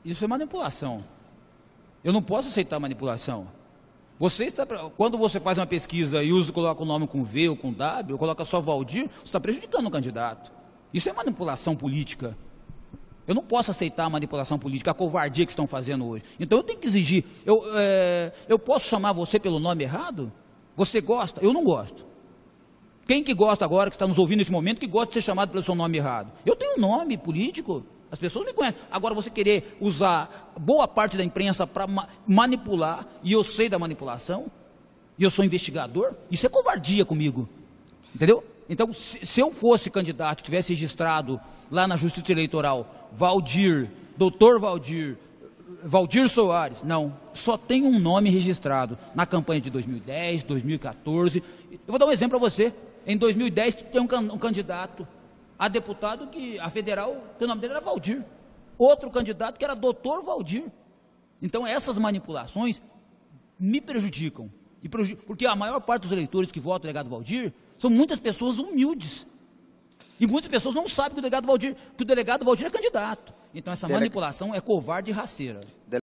Isso é manipulação. Eu não posso aceitar manipulação. Quando você faz uma pesquisa e coloca o nome com V ou com W, ou coloca só Valdir, você está prejudicando o candidato. Isso é manipulação política. Eu não posso aceitar a manipulação política, a covardia que estão fazendo hoje. Então eu tenho que exigir. Eu posso chamar você pelo nome errado? Você gosta? Eu não gosto. Quem que gosta agora, que está nos ouvindo nesse momento, que gosta de ser chamado pelo seu nome errado? Eu tenho um nome político. As pessoas me conhecem. Agora, você querer usar boa parte da imprensa para manipular, e eu sei da manipulação, e eu sou investigador, isso é covardia comigo. Entendeu? Então, se eu fosse candidato, tivesse registrado lá na Justiça Eleitoral, Valdir, doutor Valdir, Valdir Soares, não, só tem um nome registrado na campanha de 2010, 2014. Eu vou dar um exemplo para você. Em 2010, tem um candidato a deputado, a federal, que o nome dele era Valdir. Outro candidato que era doutor Valdir. Então essas manipulações me prejudicam. Porque a maior parte dos eleitores que votam no delegado Valdir são muitas pessoas humildes. E muitas pessoas não sabem que o delegado Valdir é candidato. Então essa manipulação é covarde e rasteira.